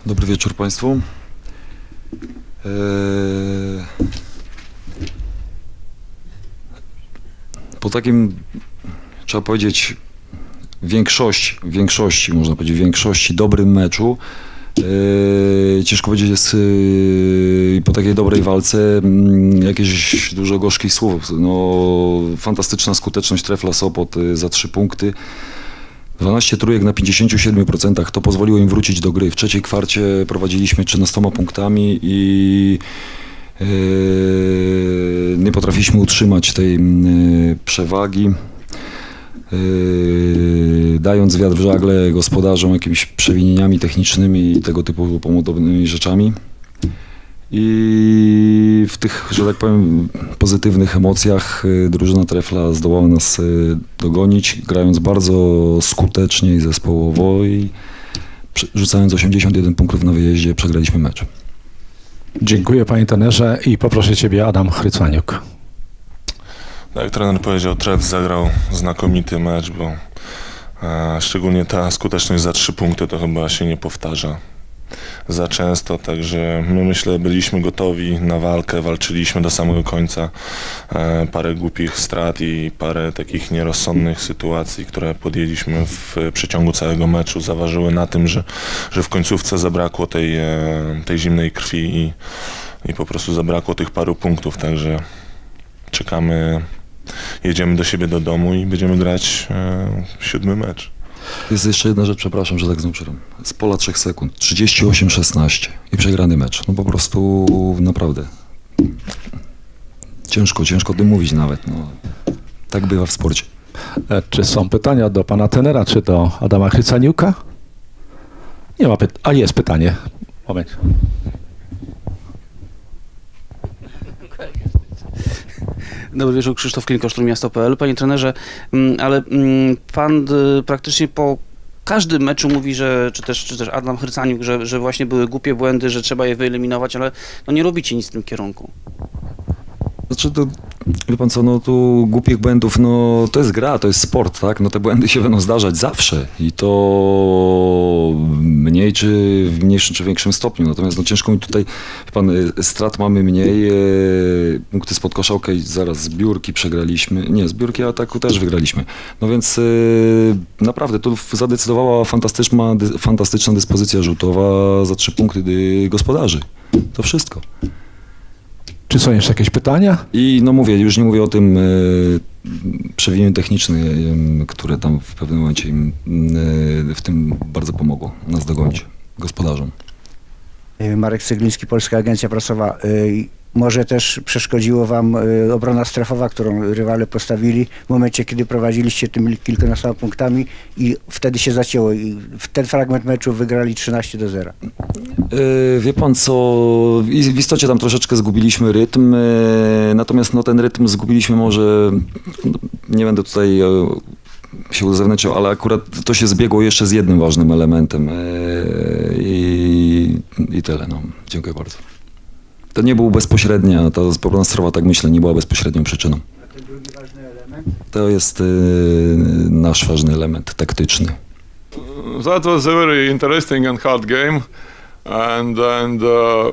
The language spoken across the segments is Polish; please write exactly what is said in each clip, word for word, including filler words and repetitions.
Dobry wieczór Państwu. Eee... Po takim, trzeba powiedzieć, większości, większości, można powiedzieć, większości dobrym meczu, eee... ciężko powiedzieć jest eee... po takiej dobrej walce eee... jakieś dużo gorzkich słów. No, fantastyczna skuteczność Trefla Sopot eee... za trzy punkty. dwanaście trójek na pięćdziesięciu siedmiu procentach, to pozwoliło im wrócić do gry. W trzeciej kwarcie prowadziliśmy trzynastoma punktami i yy, nie potrafiliśmy utrzymać tej yy, przewagi, yy, dając wiatr w żagle gospodarzom jakimiś przewinieniami technicznymi i tego typu podobnymi rzeczami. I w tych, że tak powiem, pozytywnych emocjach drużyna Trefla zdołała nas dogonić, grając bardzo skutecznie i zespołowo i rzucając osiemdziesiąt jeden punktów na wyjeździe przegraliśmy mecz. Dziękuję panie trenerze i poproszę ciebie Adam Hrycwaniuk. Tak jak trener powiedział, Tref zagrał znakomity mecz, bo e, szczególnie ta skuteczność za trzy punkty to chyba się nie powtarza za często, także my myślę byliśmy gotowi na walkę, walczyliśmy do samego końca. E, parę głupich strat i parę takich nierozsądnych sytuacji, które podjęliśmy w przeciągu całego meczu, zaważyły na tym, że, że w końcówce zabrakło tej, e, tej zimnej krwi i, i po prostu zabrakło tych paru punktów, także czekamy, jedziemy do siebie do domu i będziemy grać e, siódmy mecz. Jest jeszcze jedna rzecz, przepraszam, że tak znów przerwam. Z pola trzech sekund, trzydzieści osiem szesnaście i przegrany mecz. No po prostu naprawdę ciężko, ciężko o tym mówić nawet. No, tak bywa w sporcie. E, czy są pytania do pana tenera, czy do Adama Hrycwaniuka? Nie ma pytań. A jest pytanie. Moment. Dobry wieczór, Krzysztof Klinko, Szturmiasto kropka p l. Panie trenerze, ale pan praktycznie po każdym meczu mówi, że, czy też, czy też Adam Hrycwaniuk, że, że właśnie były głupie błędy, że trzeba je wyeliminować, ale no nie robicie nic w tym kierunku. Znaczy to, wie pan co, no tu głupich błędów, no to jest gra, to jest sport, tak? No te błędy się będą zdarzać zawsze i to mniej czy w mniejszym czy większym stopniu. Natomiast no ciężko mi tutaj, wie pan, strat mamy mniej, e, punkty spod kosza, okej, okay, zaraz zbiórki przegraliśmy, nie, zbiórki ataku też wygraliśmy. No więc e, naprawdę tu zadecydowała fantastyczna, dy, fantastyczna dyspozycja rzutowa za trzy punkty gospodarzy. To wszystko. Czy są jeszcze jakieś pytania? I no mówię, już nie mówię o tym e, przewinieniu technicznym, e, które tam w pewnym momencie im e, w tym bardzo pomogło nas dogonić, gospodarzom. Marek Cygliński, Polska Agencja Prasowa. Może też przeszkodziło wam obrona strefowa, którą rywale postawili w momencie, kiedy prowadziliście tymi kilkunastoma punktami i wtedy się zacięło i w ten fragment meczu wygrali trzynaście do zera. Yy, wie pan co, w istocie tam troszeczkę zgubiliśmy rytm, yy, natomiast no ten rytm zgubiliśmy może, nie będę tutaj yy, się uzewnętrzniał, ale akurat to się zbiegło jeszcze z jednym ważnym elementem yy, i, i tyle, no. Dziękuję bardzo. To nie był bezpośrednia, ta obrona strefowa, tak myślę, nie była bezpośrednią przyczyną. A ten drugi ważny element? To jest yy, nasz ważny element taktyczny. That was a very interesting and hard game, and and uh,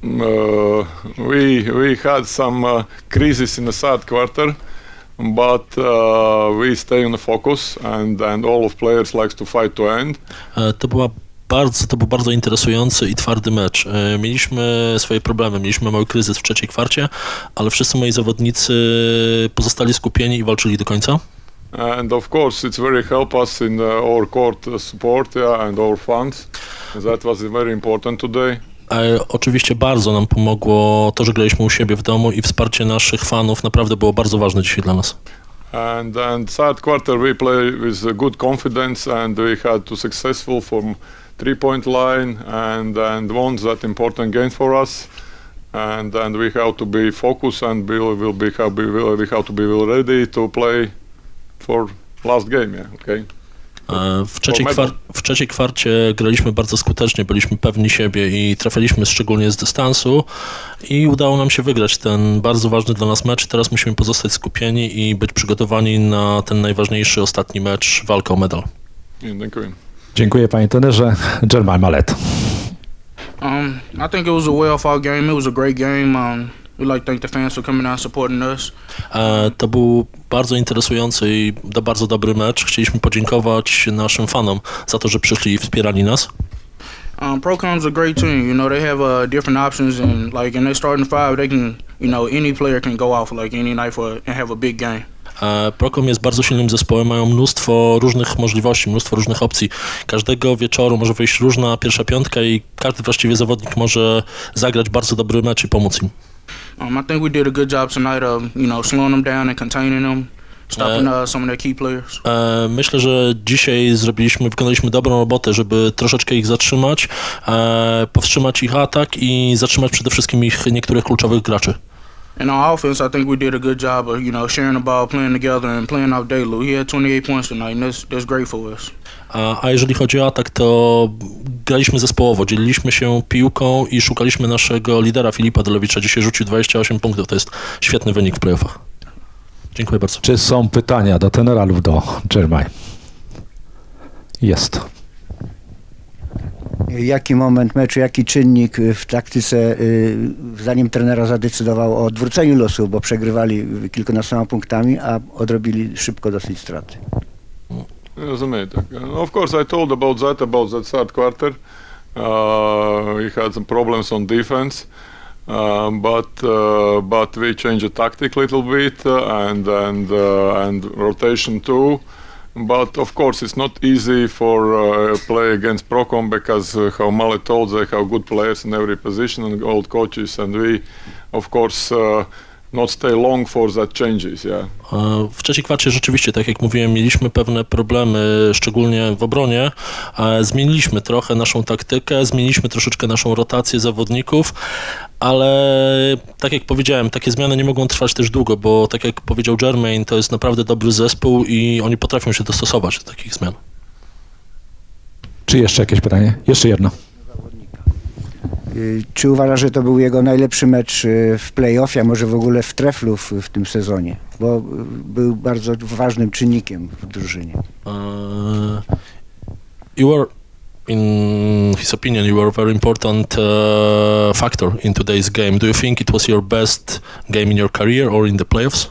uh, we we had some uh, crisis in the third quarter, but uh, we stay on the focus, and and all of players likes to fight to end. To była Bardzo, to był bardzo interesujący i twardy mecz. Mieliśmy swoje problemy, mieliśmy mały kryzys w trzeciej kwarcie, ale wszyscy moi zawodnicy pozostali skupieni i walczyli do końca. And of course it's very help us in our court support, yeah, and our fans. That was very important today. Oczywiście bardzo nam pomogło to, że graliśmy u siebie w domu i wsparcie naszych fanów naprawdę było bardzo ważne dzisiaj dla nas. And and third quarter we play with good confidence and we had to successful from three-point line and and won that important game for us, and and we have to be focused and we will be have be we have to be ready to play for last game, yeah, okay. W trzeciej, kwar w trzeciej kwarcie graliśmy bardzo skutecznie, byliśmy pewni siebie i trafiliśmy szczególnie z dystansu i udało nam się wygrać ten bardzo ważny dla nas mecz. Teraz musimy pozostać skupieni i być przygotowani na ten najważniejszy ostatni mecz, walkę o medal. Dziękuję. Dziękuję panie trenerze. Germain Mallet. Um, I think it was a well-fought game. It was a great game. Um, we like to thank the fans for coming out and supporting us. E, to był bardzo interesujący i do, bardzo dobry mecz. Chcieliśmy podziękować naszym fanom za to, że przyszli i wspierali nas. Um, Procom's a great team. You know, they have uh, different options, and like in their starting five, they can, you know, any player can go off like any night for and have a big game. E, Procom jest bardzo silnym zespołem, mają mnóstwo różnych możliwości, mnóstwo różnych opcji. Każdego wieczoru może wyjść różna pierwsza piątka i każdy właściwie zawodnik może zagrać bardzo dobry mecz i pomóc im. Um, I think we did a good job tonight of, you know, slowing them down and containing them, stopping uh, some of their key players. E, myślę, że dzisiaj zrobiliśmy, wykonaliśmy dobrą robotę, żeby troszeczkę ich zatrzymać, e, powstrzymać ich atak i zatrzymać przede wszystkim ich niektórych kluczowych graczy. In our offense, I think we did a good job of, you know, sharing the ball, playing together, and playing off Delu. He had twenty-eight points tonight, and that's, that's great for us. A, a jeżeli chodzi o atak, to graliśmy zespołowo, dzieliliśmy się piłką i szukaliśmy naszego lidera Filipa Delewicza. Dzisiaj rzucił dwadzieścia osiem punktów, to jest świetny wynik w playoffach. Dziękuję bardzo. Czy są pytania do tenera lub do Jeremiah? Jest. Jaki moment meczu, jaki czynnik w taktyce, zanim trenera zadecydował o odwróceniu losu, bo przegrywali kilkunastoma punktami, a odrobili szybko dosyć straty? Of course, I told about that, about that third quarter. Uh, we had some problems on defense, uh, but uh, but we changed the tactic a little bit uh, and and uh, and rotation too. But of course, it's not easy for uh, play against Procom because uh, how Male told, they have good players in every position and old coaches, and we, of course, uh, not stay long for that changes, yeah. W trzeciej kwarcie rzeczywiście, tak jak mówiłem, mieliśmy pewne problemy, szczególnie w obronie. Zmieniliśmy trochę naszą taktykę, zmieniliśmy troszeczkę naszą rotację zawodników, ale tak jak powiedziałem, takie zmiany nie mogą trwać też długo, bo tak jak powiedział Jermaine, to jest naprawdę dobry zespół i oni potrafią się dostosować do takich zmian. Czy jeszcze jakieś pytanie? Jeszcze jedno. Czy uważa, że to był jego najlepszy mecz w play-offie, a może w ogóle w treflu w, w tym sezonie? Bo był bardzo ważnym czynnikiem w drużynie. Uh, you were, in his opinion, you were a very important uh, factor in today's game. Do you think it was your best game in your career or in the playoffs?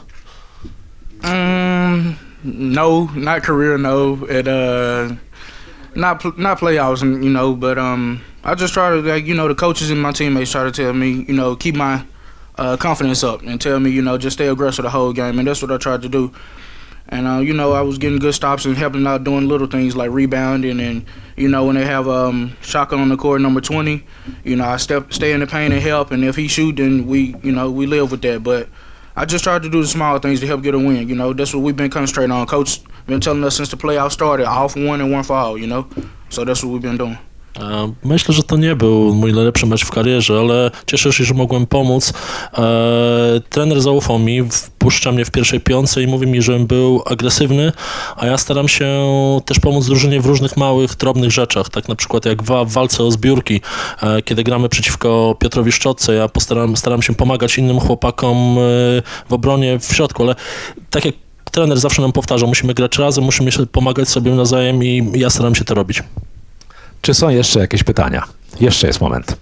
Um, no, not career, no. It, uh, not not playoffs, you know, but um. I just try to, like, you know, the coaches and my teammates try to tell me, you know, keep my uh, confidence up and tell me, you know, just stay aggressive the whole game, and that's what I tried to do. And, uh, you know, I was getting good stops and helping out doing little things like rebounding and, you know, when they have um, Shaka on the court, number twenty, you know, I step, stay in the paint and help, and if he shoot, then we, you know, we live with that. But I just tried to do the small things to help get a win, you know. That's what we've been concentrating on. Coach been telling us since the playoff started, all for one and one for all, you know. So that's what we've been doing. Myślę, że to nie był mój najlepszy mecz w karierze, ale cieszę się, że mogłem pomóc. E, trener zaufał mi, wpuszcza mnie w pierwszej piątce i mówi mi, żebym był agresywny, a ja staram się też pomóc drużynie w różnych małych, drobnych rzeczach, tak na przykład jak w, w walce o zbiórki, e, kiedy gramy przeciwko Piotrowi Szczotce, ja postaram, staram się pomagać innym chłopakom e, w obronie w środku, ale tak jak trener zawsze nam powtarza, musimy grać razem, musimy pomagać sobie nawzajem i ja staram się to robić. Czy są jeszcze jakieś pytania? Jeszcze jest moment.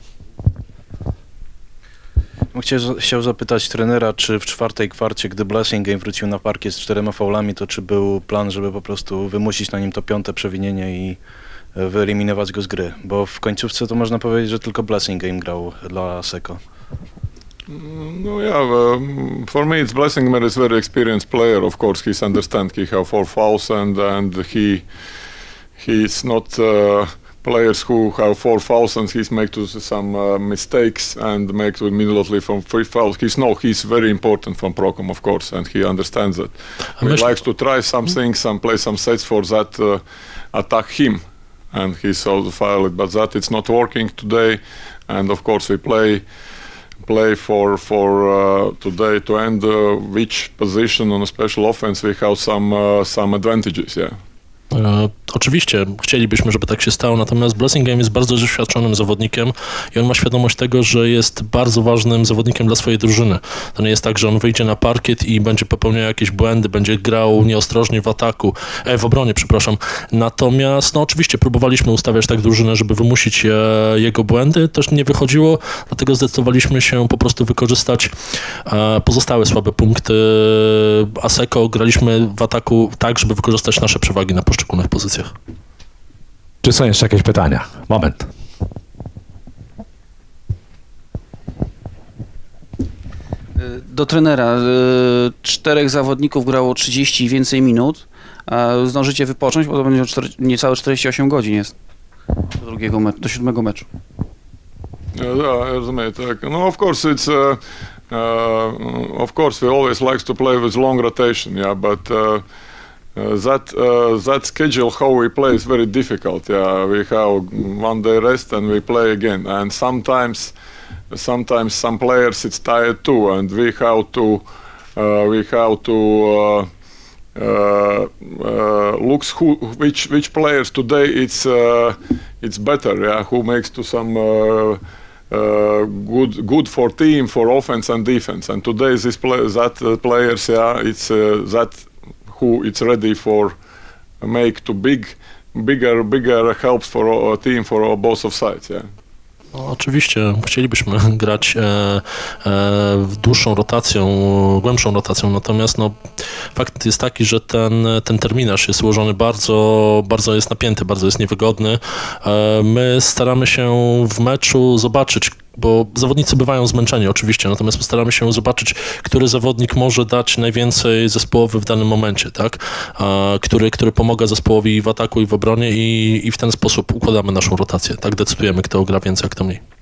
Chciałem chciał zapytać trenera, czy w czwartej kwarcie, gdy Blessing Game wrócił na parkiet z czterema faulami, to czy był plan, żeby po prostu wymusić na nim to piąte przewinienie i wyeliminować go z gry? Bo w końcówce to można powiedzieć, że tylko Blessing Game grał dla Seko. No yeah, um, for me it's Blessing Game is very experienced player. Of course, he's understand he have four fouls and and he he's not uh, players who have four fouls and he's make to some uh, mistakes and make to immediately from three fouls. He's no, he's very important from Procom, of course, and he understands that. He likes to try some things and play some sets for that uh, attack him, and he's also fouled, but that it's not working today. And of course we play play for for uh, today to end uh, which position on a special offense we have some uh, some advantages, yeah. Oczywiście chcielibyśmy, żeby tak się stało, natomiast Blasingame jest bardzo doświadczonym zawodnikiem i on ma świadomość tego, że jest bardzo ważnym zawodnikiem dla swojej drużyny. To nie jest tak, że on wyjdzie na parkiet i będzie popełniał jakieś błędy, będzie grał nieostrożnie w ataku, e, w obronie, przepraszam. Natomiast, no oczywiście próbowaliśmy ustawiać tak drużynę, żeby wymusić e, jego błędy, też nie wychodziło, dlatego zdecydowaliśmy się po prostu wykorzystać e, pozostałe słabe punkty Asseco. Graliśmy w ataku tak, żeby wykorzystać nasze przewagi na poszczególnych pozycjach. Czy są jeszcze jakieś pytania? Moment. Do trenera. Czterech zawodników grało trzydzieści i więcej minut. A zdążycie wypocząć, bo to będzie niecałe czterdzieści osiem godzin jest do drugiego meczu, do siódmego meczu. Yeah, yeah, rozumiem, tak. No, of course it's uh, uh, of course we always likes to play with long rotation, yeah, but uh, uh, that uh, that schedule how we play is very difficult. Yeah, we have one day rest and we play again, and sometimes sometimes some players it's tired too, and we have to uh, we have to uh, uh, uh, looks who which which players today it's uh, it's better, yeah, who makes to some uh, uh, good good for team, for offense and defense, and today this play that uh, players, yeah, it's uh, that who it's ready for make to big bigger bigger helps for a team for both of sides, yeah. No, oczywiście chcielibyśmy grać e, e, w dłuższą rotacją, głębszą rotacją, natomiast no, fakt jest taki, że ten, ten terminarz jest ułożony bardzo, bardzo jest napięty, bardzo jest niewygodny. E, my staramy się w meczu zobaczyć, bo zawodnicy bywają zmęczeni oczywiście, natomiast postaramy się zobaczyć, który zawodnik może dać najwięcej zespołowy w danym momencie, tak? E, który, który pomaga zespołowi w ataku i w obronie i, i w ten sposób układamy naszą rotację, tak decydujemy, kto gra więcej, a kto mniej.